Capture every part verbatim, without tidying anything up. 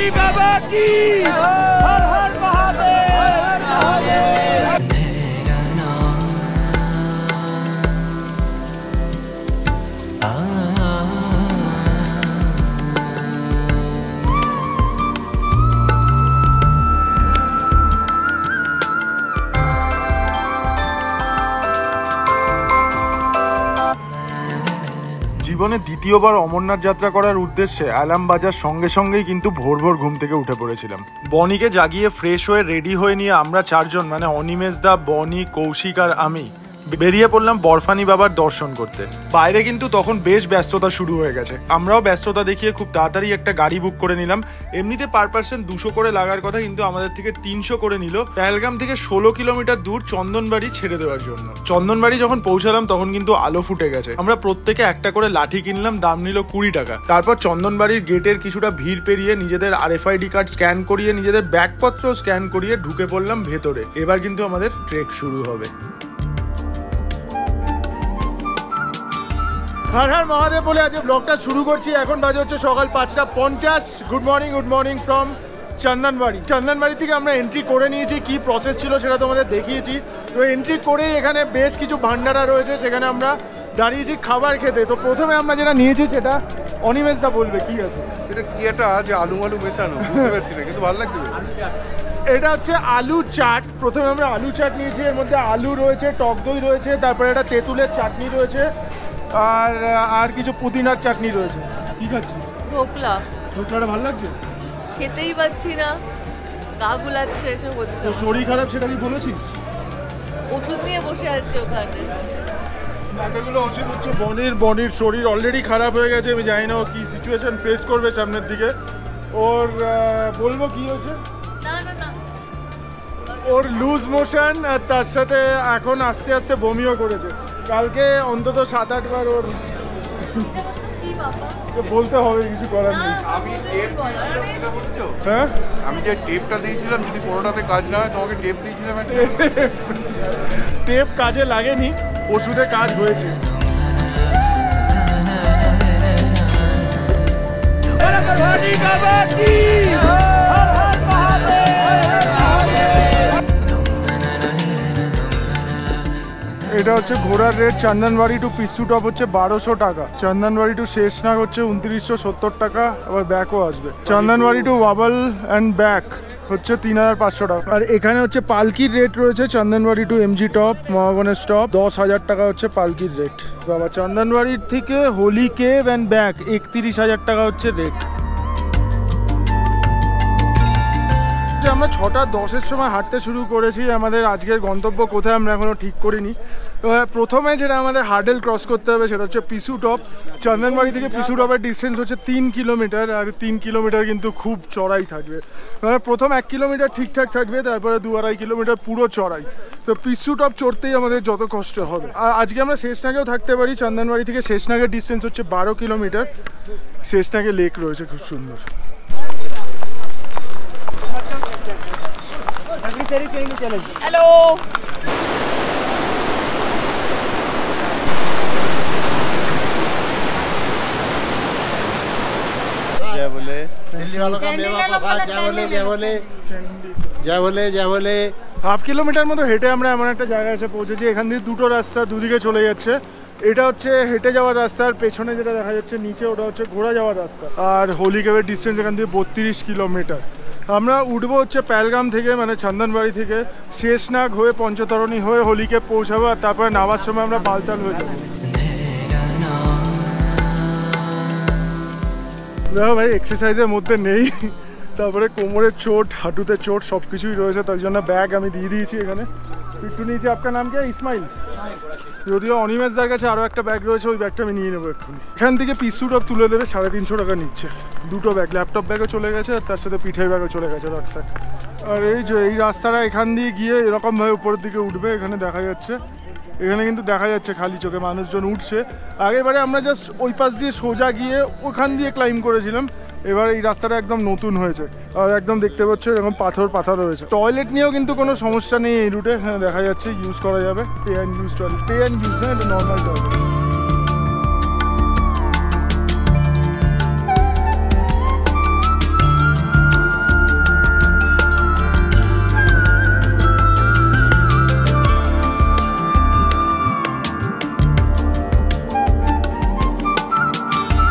भवानी बाबा की हर हर महादेव। জীবনে দ্বিতীয়বার অমরনাথ যাত্রা করার উদ্দেশ্যে অ্যালার্ম বাজার সঙ্গে সঙ্গেই কিন্তু ভোর ভোর ঘুম থেকে উঠে পড়েছিলাম। বনিকে জাগিয়ে ফ্রেশ হয়ে রেডি হয়ে নিয়ে আমরা চারজন মানে অনিমেষ দা, বনি, কৌশিক আর আমি বেরিয়ে পড়লাম বরফানি বাবার দর্শন করতে। বাইরে কিন্তু তখন বেশ ব্যস্ততা শুরু হয়ে গেছে। আমরাও ব্যস্ততা দেখিয়ে খুব তাড়াতাড়ি একটা গাড়ি বুক করে নিলাম। এমনিতে পার পার্সন দুশো করে লাগার কথা, কিন্তু আমাদের থেকে তিনশো করে নিল পেহেলগাম থেকে ষোলো কিলোমিটার দূর চন্দনবাড়ি ছেড়ে দেওয়ার জন্য। চন্দনবাড়ি যখন পৌঁছালাম তখন কিন্তু আলো ফুটে গেছে। আমরা প্রত্যেকে একটা করে লাঠি কিনলাম, দাম নিল কুড়ি টাকা। তারপর চন্দনবাড়ির গেটের কিছুটা ভিড় পেরিয়ে নিজেদের আরএফআইডি কার্ড স্ক্যান করিয়ে নিজেদের ব্যাগপত্র স্ক্যান করিয়ে ঢুকে পড়লাম ভেতরে। এবার কিন্তু আমাদের ট্রেক শুরু হবে। হর হর মহাদেব বলে আজকে ব্লগটা শুরু করছি। এখন বাজে হচ্ছে সকাল পাঁচটা পঞ্চাশ। Good morning good morning from Chandanwari. Chandanwari থেকে আমরা এন্ট্রি করে নিয়েছি। কি প্রসেস ছিল সেটা তোমাদের দেখিয়েছি। তো এন্ট্রি করেই এখানে বেশ কিছু ভান্ডারা রয়েছে, সেখানে আমরা দাঁড়িয়েছি খাবার খেতে। তো প্রথমে আমরা যেটা নিয়েছি সেটা অনিমেষ দা বলবে কি আছে। এটা কি একটা যে আলু মালু মেশানো, বুঝতে পারছি না, কিন্তু ভালো লাগছে। এটা হচ্ছে আলু চাট। প্রথমে আমরা আলু চাট নিয়েছি, এর মধ্যে আলু রয়েছে, টক দই রয়েছে, তারপরে একটা তেঁতুলের চাটনি রয়েছে, আর আর কিছু পুদিনার চাটনি রয়েছে। কি খাচ্ছিস? ঢোকলা। ঢোকলাটা ভালো লাগছে? খেতেই পাচ্ছি না, গা গুলাচ্ছে, এসব হচ্ছে। তো শরীর খারাপ সেটা কি বলেছিস? ওষুধ নিয়ে বসে আছি ওখানে। এতগুলো ওষুধ হচ্ছে বনির বনির শরীর অলরেডি খারাপ হয়ে গেছে। আমি জানি না ও কি সিচুয়েশন ফেস করবে সামনের দিকে। ওর বলবো কি হয়েছে? না না না, ওর লুজ মোশন, আর তার সাথে এখন আস্তে আস্তে বমিও করেছে। কালকে অন্তত সাত আট বার ওর বলতে হবে, কিছু করার নেই। আমি হ্যাঁ, আমি যে টেপটা দিয়েছিলাম, যদি কোনোটাতে কাজ না হয় তোমাকে টেপ দিয়েছিলাম একটা। টেপ কাজে লাগেনি, ওষুধে কাজ হয়েছে। এটা হচ্ছে ঘোড়ার rate. Chandanwari to Pissu top হচ্ছে বারোশো টাকা, চন্দনবাড়ি টু শেষনাগ হচ্ছে উনত্রিশশো সত্তর টাকা, আবার ব্যাকও আসবে। চন্দনবাড়ি টু ওয়াবল অ্যান্ড ব্যাক হচ্ছে তিন হাজার পাঁচশো টাকা। আর এখানে হচ্ছে পালকির রেট রয়েছে Chandanwari to MG top Mahaganesh top দশ হাজার টাকা হচ্ছে পালকির রেট। বাবা, চন্দনবাড়ির থেকে হোলি কেভ অ্যান্ড ব্যাক একত্রিশ হাজার টাকা হচ্ছে রেট। আমরা ছটা দশের সময় হাঁটতে শুরু করেছি। আমাদের আজকের গন্তব্য কোথায় আমরা এখনো ঠিক করিনি। তো প্রথমে যেটা আমাদের হার্ডেল ক্রস করতে হবে সেটা হচ্ছে পিসু টপ। চন্দনবাড়ি থেকে পিসু টপের ডিস্টেন্স হচ্ছে তিন কিলোমিটার, আর তিন কিলোমিটার কিন্তু খুব চড়াই থাকবে। প্রথম এক কিলোমিটার ঠিকঠাক থাকবে, তারপরে দু আড়াই কিলোমিটার পুরো চড়াই। তো পিসু টপ চড়তেই আমাদের যত কষ্ট হবে। আজকে আমরা শেষনাগেও থাকতে পারি। চন্দনবাড়ি থেকে শেষনাগের ডিস্টেন্স হচ্ছে বারো কিলোমিটার। শেষনাগে লেক রয়েছে খুব সুন্দর। হ্যালো, जय बोले दिल्ली वालों का मेवा पका, जय बोले जय बोले जय बोले जय बोले। হাফ কিলোমিটার মতো হেঁটে আমরা এমন একটা জায়গায় এসে পৌঁছেছি। এখান দিয়ে দুটো রাস্তা দুদিকে চলে যাচ্ছে। এটা হচ্ছে হেঁটে যাওয়ার রাস্তা, আর পেছনে যেটা দেখা যাচ্ছে নিচে ওটা হচ্ছে ঘোড়া যাওয়ার রাস্তা। আর হোলি কেভের ডিস্টেন্স এখান থেকে বত্রিশ কিলোমিটার। আমরা উঠবো হচ্ছে পেহেলগাম থেকে, মানে চন্দনবাড়ি থেকে শেষনাগ হয়ে পঞ্চতরণী হয়ে হোলি কেভ পৌঁছাবো, আর তারপরে নামার সময় আমরা বালতাল হয়ে যাবো। দেখো ভাই, এক্সারসাইজের মধ্যে নেই, তারপরে কোমরের চোট, হাঁটুতে চোট, সব কিছুই রয়েছে। তার জন্য ব্যাগ আমি দিয়ে দিয়েছি এখানে। একটু নিয়েছি। আপনার নাম কি? ইসমাইল। যদিও অনিমেষদার কাছে আরও একটা ব্যাগ রয়েছে, ওই ব্যাগটা আমি নিয়ে নেবো এক্ষুনি। এখান থেকে পিসু টপ তুলে দেবে, সাড়ে তিনশো টাকা নিচ্ছে। দুটো ব্যাগ, ল্যাপটপ ব্যাগও চলে গেছে, আর তার সাথে পিঠের ব্যাগও চলে গেছে, রাকসাক। আর এই যে এই রাস্তাটা এখান দিয়ে গিয়ে এরকমভাবে উপরের দিকে উঠবে। এখানে দেখা যাচ্ছে, এখানে কিন্তু দেখা যাচ্ছে খালি চোখে মানুষজন উঠছে। আগেরবারে আমরা জাস্ট ওই পাশ দিয়ে সোজা গিয়ে ওখান দিয়ে ক্লাইম করেছিলাম। এবার এই রাস্তাটা একদম নতুন হয়েছে, আর একদম দেখতে পাচ্ছ এরকম পাথর পাথর রয়েছে। টয়লেট নিয়েও কিন্তু কোনো সমস্যা নেই এই রুটে। হ্যাঁ, দেখা যাচ্ছে ইউজ করা যাবে। Pay and use toilet, pay and use না, এটা নর্মাল টয়লেট।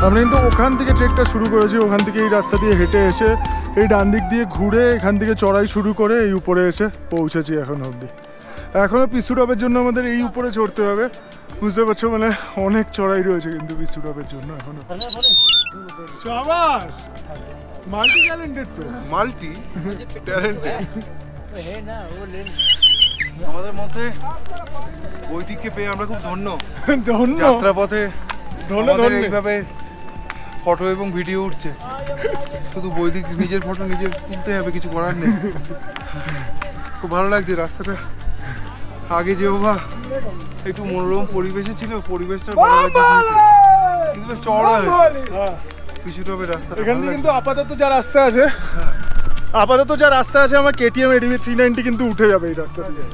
আমরা কিন্তু ওখান থেকে ট্রেকটা শুরু করেছি, ওখান থেকে এই রাস্তা দিয়ে হেঁটে এসে এই ডান দিক দিয়ে ঘুরে এখান থেকে চড়াই শুরু করে এই উপরে এসে পৌঁছেছি এখন অবধি। এখনও পিছু টপের জন্য আমাদের এই উপরে চড়তে হবে, বুঝতে পারছো, মানে অনেক চড়াই রয়েছে কিন্তু পিছু টপের জন্য এখনো। শাবাশ, মাল্টি ট্যালেন্টেড তো, মাল্টি ট্যালেন্টেড। আমাদের মধ্যে বৈদিককে পেয়ে আমরা খুব ধন্য। ধন্য যাত্রা পথে ধন্য আমাদের এইভাবে ফটো এবং ভিডিও উঠছে, শুধু বৈদিক নিজের ফটো নিজের তুলতে হবে, কিছু করার নেই। খুব ভালো লাগছে রাস্তাটা। আগে যে বাবা একটু মনোরম পরিবেশে ছিল, পরিবেশটা ভালো লাগছে, কিন্তু বেশ চওড়া হয়েছে পিছু টপের রাস্তাটা। এখান থেকে কিন্তু আপাতত যা রাস্তা আছে, আপাতত যা রাস্তা আছে আমার কেটিএম এডিবি থ্রি নাইনটি কিন্তু উঠে যাবে এই রাস্তা দিয়ে।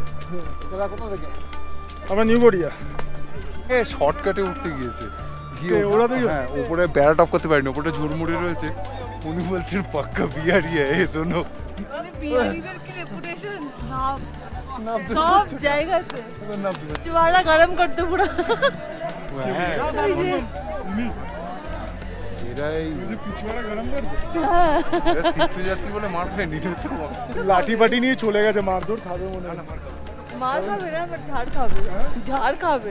আমরা নিউ গড়িয়া এ শর্টকাটে উঠতে গিয়েছে, গিয়ে কে, ওরা দুজন? হ্যাঁ উপরে বেড়া টপ করতে পারিনি, উপরে ঝুরমুড়ে রয়েছে। উনি বলছেন পাক্কা বিহারি এ দোনো। মানে বিহারিদের কি রেপুটেশন সব জায়গাতে, চুয়াড়া গরম করতে পুরো। হ্যাঁ এরাই পিছুয়ারা গরম করছে, এরা তীর্থযাত্রী বলে মার খায় নি তো। লাঠি পাটি নিয়ে চলে গেছে, মারধর খাবে মনে হয়। মার খাবে না, বাট ঝাড় খাবে, ঝাড় খাবে।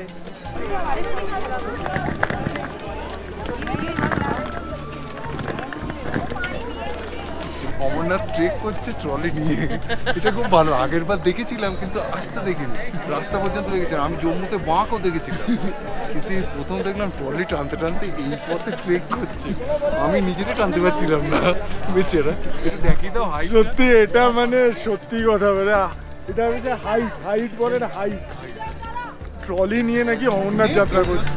অমরনাথ ট্রেক করছে ট্রলি নিয়ে, এটা খুব ভালো। আগের বার দেখেছিলাম কিন্তু আসতে দেখিনি, রাস্তা পর্যন্ত দেখেছিলাম। আমি জম্মুতে বাঁকও দেখেছিলাম, কিন্তু এই প্রথম দেখলাম ট্রলি টানতে টানতে এই পথে ট্রেক করছে। আমি নিজেরই টানতে পারছিলাম না, বেচারা। এটা দেখি তো হাই, সত্যি এটা মানে সত্যি কথা বলে, এটা হচ্ছে হাইট, হাইট বলে না, হাইট। ট্রলি নিয়ে নাকি অমরনাথ যাত্রা করছে।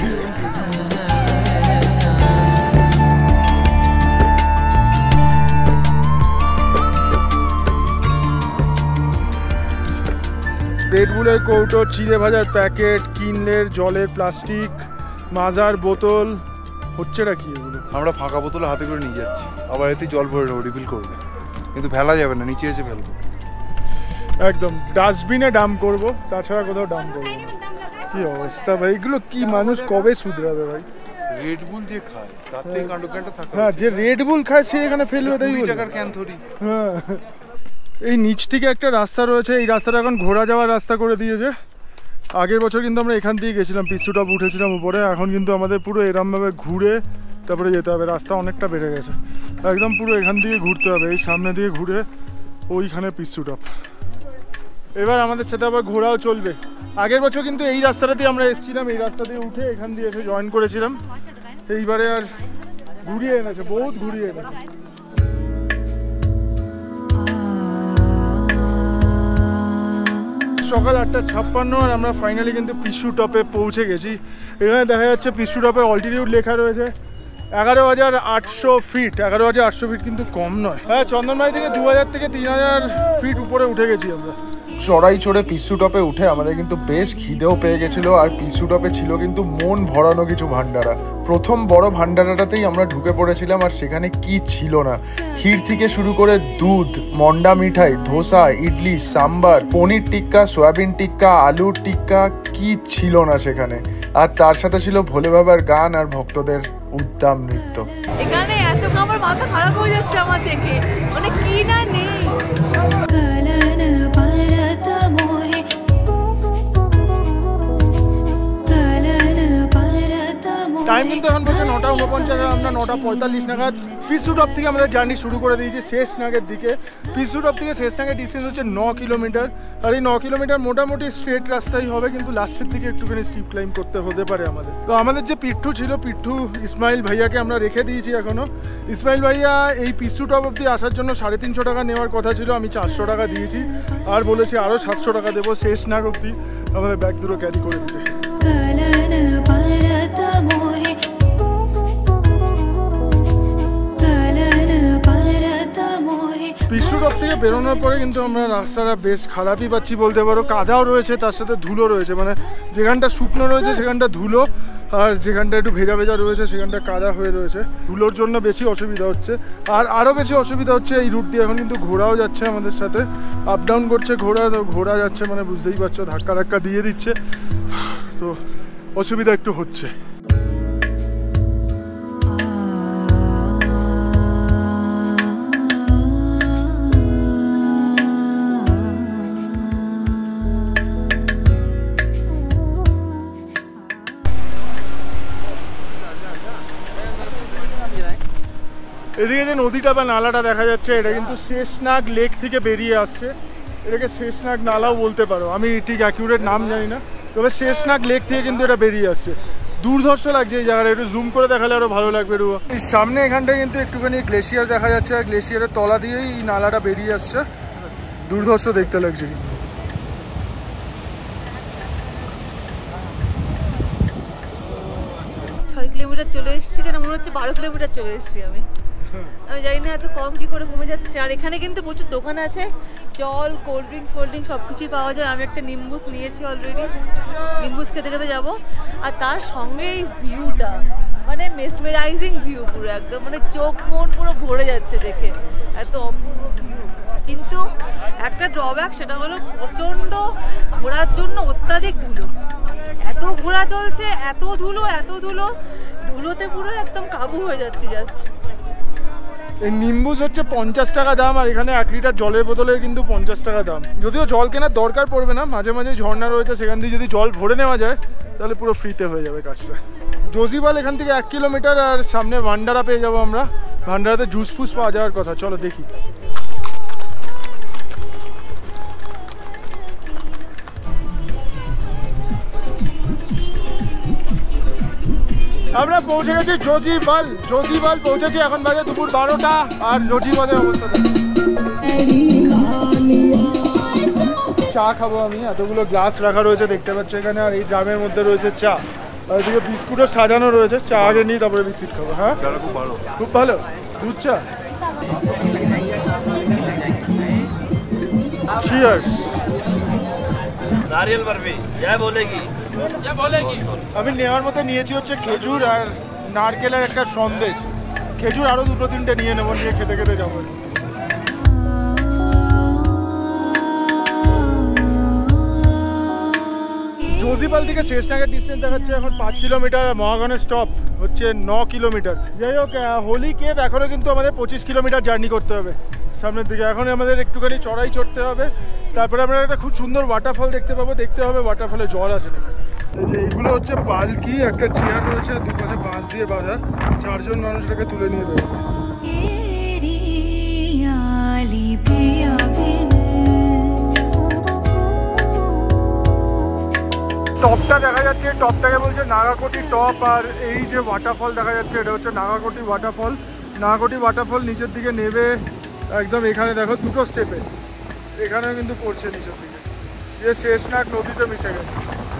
রেডবুলের কৌটো, চিড়ে ভাজার প্যাকেট, কিনলের জলের প্লাস্টিক, মাজার বোতল, হচ্ছেটা কি এগুলো? আমরা ফাঁকা বোতলে হাতে করে নিয়ে যাচ্ছি, আবার এতে জল ভরে নেবো, রিফিল করবো, কিন্তু ফেলা যাবে না, নিচে এসে ফেলবো। একদম ডাস্টবিনে ডাম্প করব, তাছাড়া কোথাও ডাম্প করবো না। কি অবস্থা ভাই, এগুলো কি মানুষ কবে শুধরাবে ভাই? রেডবুল যে খায় তার থেকে কাণ্ডজ্ঞানটা থাকে। হ্যাঁ, যে রেডবুল খায় সে এখানে ফেলবে, তাই কুড়ি বলে? টাকার ক্যান থরি। হ্যাঁ, এই নিচ থেকে একটা রাস্তা রয়েছে, এই রাস্তাটা এখন ঘোরা যাওয়ার রাস্তা করে দিয়েছে। আগের বছর কিন্তু আমরা এখান দিয়ে গেছিলাম, পিছু টপ উঠেছিলাম উপরে, এখন কিন্তু আমাদের পুরো এরমভাবে ঘুরে তারপরে যেতে হবে। রাস্তা অনেকটা বেড়ে গেছে, একদম পুরো এখান দিয়ে ঘুরতে হবে, এই সামনে দিয়ে ঘুরে ওইখানে পিছু টপ। এবার আমাদের সাথে আবার ঘোরাও চলবে। আগের বছর কিন্তু এই রাস্তাটা দিয়ে আমরা এসেছিলাম, এই রাস্তা দিয়ে উঠে এখান দিয়ে এসে জয়েন করেছিলাম। এইবারে আর ঘুরিয়ে এনেছে, বহুত ঘুরিয়ে এনেছে। সকাল আটটা ছাপ্পান্ন আর আমরা ফাইনালি কিন্তু পিছু টপে পৌঁছে গেছি। এখানে দেখা যাচ্ছে পিছু টপে অল্টিটিউড লেখা রয়েছে এগারো হাজার আটশো ফিট। এগারো হাজার আটশো ফিট কিন্তু কম নয়। হ্যাঁ, চন্দনবাড়ি থেকে দু হাজার থেকে তিন হাজার ফিট উপরে উঠে গেছি আমরা। চড়াই চড়ে পিছু টপে উঠে আমাদের কিন্তু বেশ খিদেও পেয়ে গেছিলো, আর পিছু টপে ছিল কিন্তু মন ভরানো কিছু ভান্ডারা। প্রথম বড় ভান্ডারাটাতেই আমরা ঢুকে পড়েছিলাম, আর সেখানে কি ছিল না, ক্ষীর থেকে শুরু করে দুধ, মন্ডা মিঠাই, ধোসা, ইডলি, সাম্বার, পনির টিক্কা, সয়াবিন টিক্কা, আলুর টিক্কা, কি ছিল না সেখানে। আর তার সাথে ছিল ভোলে বাবার গান আর ভক্তদের উদ্দাম নৃত্য। এখানে এত খাবার মাথা খারাপ হয়ে যাচ্ছে আমার দেখে, মানে কি না নেই। টাইম কিন্তু এখন বলছে নটা উনপঞ্চাশ, আমরা নটা পঁয়তাল্লিশ নাগাদ পিছু টপ থেকে আমাদের জার্নি শুরু করে দিয়েছি শেষনাগের দিকে। পিছু টপ থেকে শেষনাগের ডিস্টেন্স হচ্ছে ন কিলোমিটার, আর এই ন কিলোমিটার মোটামুটি স্ট্রেট রাস্তাই হবে, কিন্তু লাস্টের দিকে একটুখানি স্টিপ ক্লাইম্ব করতে হতে পারে আমাদের। তো আমাদের যে পিঠু ছিল, পিঠু ইসমাইল ভাইয়াকে আমরা রেখে দিয়েছি এখনও। ইসমাইল ভাইয়া এই পিছু টপ অব্দি আসার জন্য সাড়ে তিনশো টাকা নেওয়ার কথা ছিল, আমি চারশো টাকা দিয়েছি, আর বলেছি আরও সাতশো টাকা দেবো শেষনাগ অব্দি আমাদের ব্যাগ দুটো ক্যারি করে দিতে। পিছু টপ থেকে বেরোনোর পরে কিন্তু আমরা রাস্তাটা বেশ খারাপই পাচ্ছি বলতে পারো। কাদাও রয়েছে, তার সাথে ধুলো রয়েছে, মানে যেখানটা শুকনো রয়েছে সেখানটা ধুলো, আর যেখানটা একটু ভেজা ভেজা রয়েছে সেখানটা কাদা হয়ে রয়েছে। ধুলোর জন্য বেশি অসুবিধা হচ্ছে, আর আরও বেশি অসুবিধা হচ্ছে এই রুট দিয়ে এখন কিন্তু ঘোড়াও যাচ্ছে আমাদের সাথে, আপ ডাউন করছে ঘোড়া, তো ঘোড়া যাচ্ছে মানে বুঝতেই পারছো, ধাক্কা ধাক্কা দিয়ে দিচ্ছে, তো অসুবিধা একটু হচ্ছে। যে নদীটা বা নালাটা দেখা যাচ্ছে এটা কিন্তু শেষনাগ লেক থেকে বেরিয়ে আসছে। এটাকে শেষনাগ নালাও বলতে পারো, আমি ঠিক অ্যাকিউরেট নাম জানি না, তবে শেষনাগ লেক থেকে কিন্তু এটা বেরিয়ে আসছে। দুর্ধর্ষ লাগছে এই জায়গাটা, একটু জুম করে দেখালে আরো ভালো লাগবে। রুয়া এই সামনে এখানটায় কিন্তু একটুখানি গ্লেশিয়ার দেখা যাচ্ছে, আর গ্লেশিয়ারের তলা দিয়েই এই নালাটা বেরিয়ে আসছে। দুর্ধর্ষ দেখতে লাগছে। ছয় কিলোমিটার চলে এসেছি, যেন মনে হচ্ছে বারো কিলোমিটার চলে এসেছি আমি। আমি জানি না এত কম কি করে কমে যাচ্ছে। আর এখানে কিন্তু প্রচুর দোকান আছে, জল, কোল্ড ড্রিঙ্ক ফোল্ড ড্রিঙ্ক সব কিছুই পাওয়া যায়। আমি একটা নিম্বুস নিয়েছি অলরেডি, নিম্বুস খেতে খেতে যাবো। আর তার সঙ্গে এই ভিউটা, মানে মেসমেরাইজিং ভিউ পুরো একদম, মানে চোখ মন পুরো ভরে যাচ্ছে দেখে, এত অপূর্ব ভিউ। কিন্তু একটা ড্রব্যাক, সেটা হলো প্রচণ্ড ঘোরার জন্য অত্যাধিক ধুলো। এত ঘোরা চলছে, এত ধুলো এত ধুলো, ধুলোতে পুরো একদম কাবু হয়ে যাচ্ছে জাস্ট। এই নিম্বুস হচ্ছে পঞ্চাশ টাকা দাম, আর এখানে এক লিটার জলের বোতলের কিন্তু পঞ্চাশ টাকা দাম। যদিও জল কেনার দরকার পড়বে না, মাঝে মাঝে ঝর্ণা রয়েছে, সেখান দিয়ে যদি জল ভরে নেওয়া যায় তাহলে পুরো ফ্রিতে হয়ে যাবে কাজটা। জোজিবাল এখান থেকে এক কিলোমিটার, আর সামনে ভান্ডারা পেয়ে যাবো আমরা। ভান্ডারাতে জুস ফুস পাওয়া যাওয়ার কথা, চলো দেখি। আমরা পৌঁছে গেছি জোজিবাল। জোজিবাল পৌঁছেছি, এখন বাজে দুপুর বারোটা। আর জোজিবালের অবস্থা চা খাবো আমি, এতগুলো গ্লাস রাখা রয়েছে দেখতে পাচ্ছ এখানে, আর এই ড্রামের মধ্যে রয়েছে চা, আর এদিকে বিস্কুটও সাজানো রয়েছে। চা আগে নিই, তারপরে বিস্কুট খাবো। হ্যাঁ খুব ভালো, খুব ভালো দুধ চা। চিয়ার্স। नारियल बर्फी क्या बोलेगी क्या बोलेगी আমি নেওয়ার মতো নিয়েছি হচ্ছে খেজুর আর নারকেলের একটা সন্দেশ। খেজুর আরো দুটো তিনটে নিয়ে নেবো, নিয়ে খেতে খেতে যাবো। জোজিবাল থেকে শেষনাগের ডিস্টেন্স দেখাচ্ছে এখন পাঁচ কিলোমিটার, মহাগণের স্টপ হচ্ছে ন কিলোমিটার। যাই হোক, হোলি কেভ এখনো কিন্তু আমাদের পঁচিশ কিলোমিটার জার্নি করতে হবে সামনের দিকে। এখন আমাদের একটুখানি চড়াই চড়তে হবে, তারপরে আমরা একটা খুব সুন্দর ওয়াটারফল দেখতে পাবো। দেখতে হবে ওয়াটারফলে জল আছে নাকি। যে এইগুলো হচ্ছে পালকি, একটা চেয়ার রয়েছে, দুপাশে বাঁশ দিয়ে বাঁধা, চারজন মানুষ এটাকে তুলে নিয়ে বেরোবে। টপটা দেখা যাচ্ছে, টপটাকে বলছে নাগাকোটি টপ। আর এই যে ওয়াটারফল দেখা যাচ্ছে, এটা হচ্ছে নাগাকোটি ওয়াটারফল। নাগাকোটি ওয়াটারফল নিচের দিকে নেবে একদম, এখানে দেখো দুটো স্টেপে, এখানেও কিন্তু পড়ছে নিচের দিকে, যে শেষনাগ নদীতে মিশে গেছে।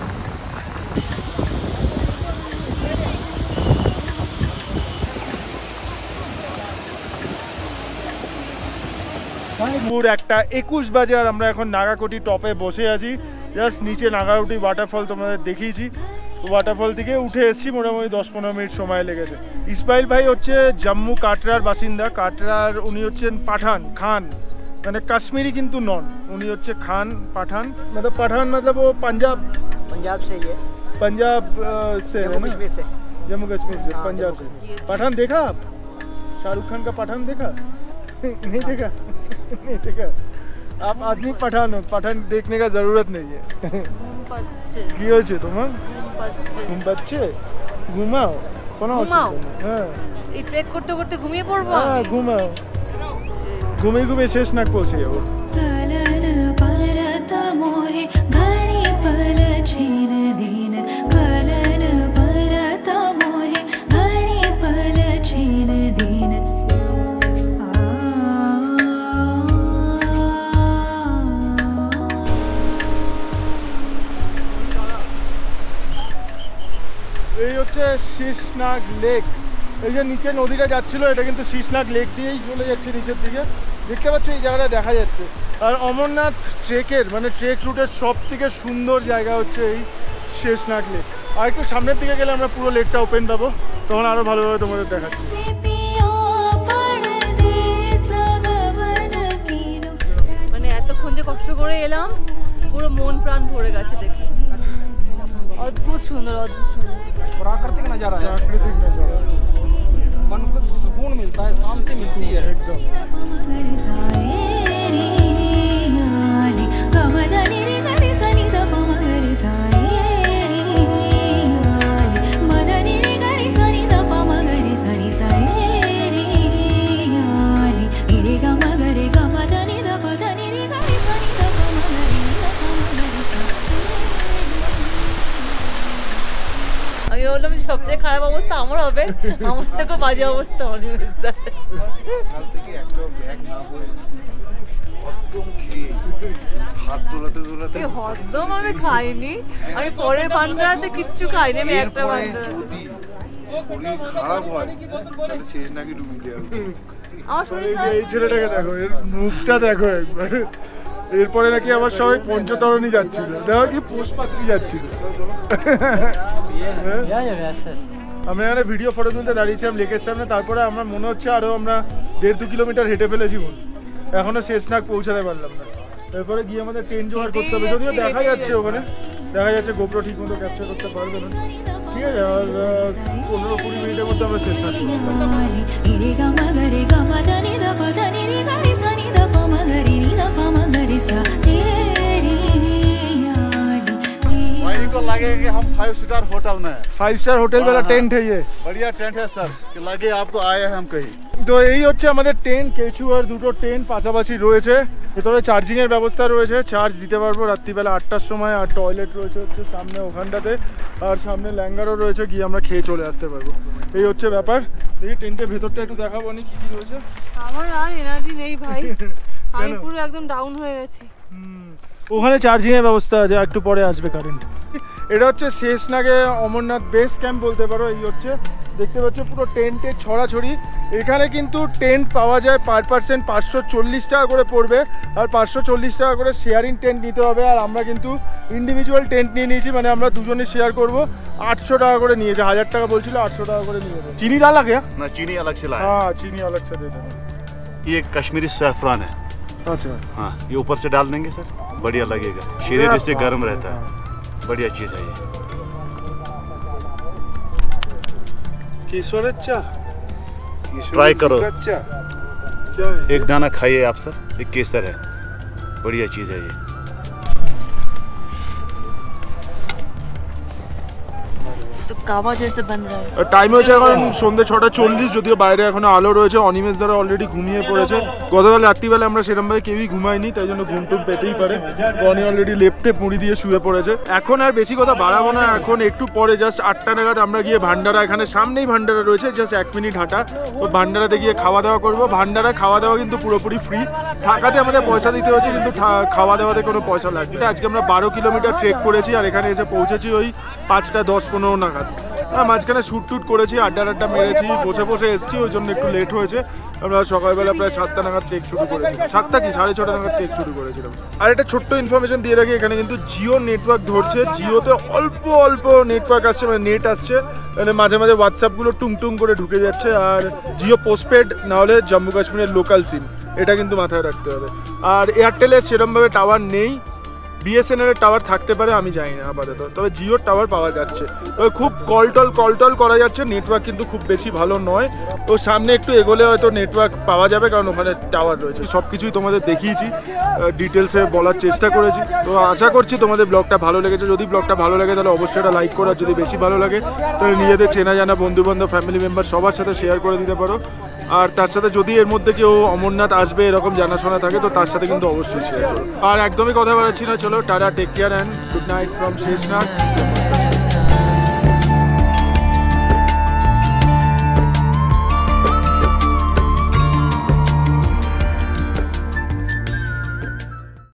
ভোর একটা একুশ বাজে, আর আমরা এখন নাগাকোটি টপে বসে আছি। জাস্ট নিচে নাগাকোটি ওয়াটারফল তোমাদের দেখিয়েছি, ওয়াটারফল থেকে উঠে এসেছি, মোটামুটি দশ পনেরো মিনিট সময় লেগেছে। ইসমাইল ভাই হচ্ছে জম্মু কাটরার বাসিন্দা। কাটরার উনি হচ্ছেন পাঠান, খান, মানে কাশ্মীরি কিন্তু নন, উনি হচ্ছে খান পাঠান। मतलब पठान मतलब वो पंजाब पंजाब से ये पंजाब से जम्मू कश्मीर से जम्मू कश्मीर से हाँ, पंजाब से। जम्मू पठान देखा आप? शाहरुख खान का पठान देखा? नहीं देखा? नहीं देखा? आप आदमी पठान हो, पठान देखने का जरूरत नहीं है। কি হয়েছে তোমার? ঘুম পাচ্ছে? ঘুমাও, কোনো ঘুমাও? হ্যাঁ, এই ট্রেক করতে করতে ঘুমিয়ে পড়বো। হ্যাঁ ঘুমাও, ঘুমিয়ে ঘুমিয়ে শেষনাগ পৌঁছে যাবো। এই হচ্ছে শেষনাগ লেক। এই যে নিচে নদীটা যাচ্ছিল, এটা কিন্তু শেষনাগ লেক দিয়েই চলে যাচ্ছে নিচের দিকে। দেখতে পাচ্ছ এই জায়গাটা দেখা যাচ্ছে। আর অমরনাথ ট্রেকের মানে ট্রেক রুটের সব থেকে সুন্দর জায়গা হচ্ছে এই শেষনাগ লেক। আর একটু সামনের দিকে গেলে আমরা পুরো লেকটা ওপেন পাবো, তখন আরও ভালোভাবে তোমাদের দেখাচ্ছি। মানে এতক্ষণ যে কষ্ট করে এলাম, পুরো মন প্রাণ ভরে গেছে দেখে। অদ্ভুত সুন্দর, অদ্ভুত সুন্দর प्राकृतिक नजारा है, প্রাকৃতিক নজারা, मन को सुकून मिलता है, शांति मिलती है একদম। খারাপ অবস্থা আমার হবে, আমার থেকে বাজে অবস্থা অনিমেষদার। কাল থেকে একটা ব্যাগ না বয়ে একদম খেয়ে হাত দোলাতে দোলাতে হরদম আমি খাইনি, আমি পরের ভান্ডারাতে কিচ্ছু খাইনি, আমি একটা এরপরে ভান্ডারা। যদি শরীর খারাপ হয় তাহলে শেষ নাকি ডুবিয়ে দেওয়া উচিত। আমার শরীর এই যে খারাপ- এই ছেলেটাকে দেখো, এর মুখটা দেখো একবার। এরপরে নাকি আবার সবাই পঞ্চতরণী যাচ্ছিল, দেখো কি পুষ্পাত্রী যাচ্ছিল। या या वैसे আমরা এখানে ভিডিও ফটো তুলতে দাঁড়িয়েছিলাম লেকের সামনে, তারপরে আমরা মনে হচ্ছে আরো আমরা দেড় দু কিলোমিটার হেঁটে ফেলেছি মনে, এখনো শেষনাগ পৌঁছাতে পারলাম না। এরপরে গিয়ে আমাদের ট্রেন জোগাড় করতে হবে, যদিও দেখা যাচ্ছে ওখানে দেখা যাচ্ছে গোপ্রো ঠিক মতো ক্যাপচার করতে পারবে না। ঠিক আছে, আর পনেরো কুড়ি মিনিটের মধ্যে আমরা শেষনাগ করতে भाई को लगेगा कि हम फाइव स्टार होटल में हैं। ফাইভ স্টার হোটেল বেলা টেন্ট है ये। बढ़िया टेंट है सर कि लगे आपको आए हैं हम कहीं। তো এই হচ্ছে আমাদের টেন্ট, কেচু আর দুটো টেন্ট পাশাপাশি রয়েছে, ভেতরে চার্জিং এর ব্যবস্থা রয়েছে, চার্জ দিতে পারবো রাত্রিবেলা আটটার সময়। আর টয়লেট রয়েছে হচ্ছে সামনে ওখানটাতে, আর সামনে ল্যাঙ্গারও রয়েছে, গিয়ে আমরা খেয়ে চলে আসতে পারবো। এই হচ্ছে ব্যাপার। দেখি টেন্টের ভেতরটা একটু দেখাবো নি কি কি রয়েছে। আমার আর এনার্জি নেই ভাই, আমি পুরো একদম ডাউন হয়ে গেছি। ওখানে চার্জিং এর ব্যবস্থা আছে, একটু পরে আসবে কারেন্ট। এটা হচ্ছে শেষনাগে অমরনাথ বেস ক্যাম্প বলতে পারো। এই হচ্ছে দেখতে পাচ্ছ পুরো টেন্টের ছড়াছড়ি। এখানে কিন্তু টেন্ট পাওয়া যায় পার পার্সেন্ট পাঁচশো চল্লিশ টাকা করে পড়বে, আর পাঁচশো চল্লিশ টাকা করে শেয়ারিং টেন্ট নিতে হবে। আর আমরা কিন্তু ইন্ডিভিজুয়াল টেন্ট নিয়ে নিয়েছি, মানে আমরা দুজনে শেয়ার করব। আটশো টাকা করে নিয়েছে, হাজার টাকা বলছিল, আটশো টাকা করে নিয়েছে। চিনি ডালা কে? ना चीनी अलग से लाया। হ্যাঁ চিনি अलग से दे देना। ये कश्मीरी सैफरान है। अच्छा हाँ, ये ऊपर से डाल देंगे सर, बढ़िया लगेगा। शरीर इससे गर्म रहता है, बढ़िया चीज़ है ये। केसर चा ट्राई करो। আচ্ছা क्या है? एक दाना खाइए आप सर, ये केसर है, बढ़िया चीज़ है ये। তো কাবা জैसे बन रहा है। টাইম হচ্ছে এখন সন্ধ্যে ছটা চল্লিশ, যদিও বাইরে এখনো আলো রয়েছে। অনিমেষ দ্বারা অলরেডি ঘুমিয়ে পড়েছে। গতকাল রাত্রিবেলা আমরা সেরকমভাবে কেউই ঘুমাইনি, তাই জন্য ঘুম টুম পেতেই পারে। বনি অলরেডি লেফটে মুড়ি দিয়ে শুয়ে পড়েছে। এখন আর বেশি কথা বাড়াবো না, এখন একটু পরে জাস্ট আটটা নাগাদ আমরা গিয়ে ভান্ডারা, এখানে সামনেই ভান্ডারা রয়েছে, জাস্ট এক মিনিট হাঁটা। তো ভান্ডারাতে গিয়ে খাওয়া দাওয়া করবো। ভান্ডারা খাওয়া দাওয়া কিন্তু পুরোপুরি ফ্রি, থাকাতে আমাদের পয়সা দিতে হচ্ছে, কিন্তু থা- খাওয়া দাওয়াতে কোনো পয়সা লাগবে না। আজকে আমরা বারো কিলোমিটার ট্রেক করেছি, আর এখানে এসে পৌঁছেছি ওই পাঁচটা দশ পনেরো নাগাদ। হ্যাঁ, মাঝখানে শ্যুট টুট করেছি, আড্ডা আড্ডা মেরেছি, বসে বসে এসেছি, ওই জন্য একটু লেট হয়েছে। আমরা সকালবেলা প্রায় সাতটা নাগাদ ট্রেক শুরু করেছিলাম, সাতটা কি সাড়ে ছটা নাগাদ ট্রেক শুরু করেছিলাম। আর একটা ছোট্ট ইনফরমেশন দিয়ে রাখি, এখানে কিন্তু জিও নেটওয়ার্ক ধরছে। জিওতে অল্প অল্প নেটওয়ার্ক আসছে, মানে নেট আসছে, মানে মাঝে মাঝে হোয়াটসঅ্যাপগুলো টুং টুং করে ঢুকে যাচ্ছে। আর জিও পোস্টপেড না হলে জম্মু কাশ্মীরের লোকাল সিম, এটা কিন্তু মাথায় রাখতে হবে। আর এয়ারটেলের সেরকমভাবে টাওয়ার নেই, বিএসএনএল এর টাওয়ার থাকতে পারে, আমি জানি না আপাতত, তবে জিওর টাওয়ার পাওয়া যাচ্ছে। তবে খুব কলটল কলটল করা যাচ্ছে, নেটওয়ার্ক কিন্তু খুব বেশি ভালো নয়। তো সামনে একটু এগোলে হয়তো নেটওয়ার্ক পাওয়া যাবে, কারণ ওখানে টাওয়ার রয়েছে। সব কিছুই তোমাদের দেখিয়েছি, ডিটেলসে বলার চেষ্টা করেছি। তো আশা করছি তোমাদের ব্লগটা ভালো লেগেছে। যদি ব্লগটা ভালো লাগে তাহলে অবশ্যই একটা লাইক করো, আর যদি বেশি ভালো লাগে তাহলে নিজেদের চেনা জানা বন্ধুবান্ধব ফ্যামিলি মেম্বার সবার সাথে শেয়ার করে দিতে পারো। আর তার সাথে যদি এর মধ্যে কেউ অমরনাথ আসবে এরকম জানাশোনা থাকে, তো তার সাথে কিন্তু অবশ্যই শেয়ার করো। আর একদমই কথা বাড়াচ্ছি না, চলো টাটা, take care and good night from Sheshnag.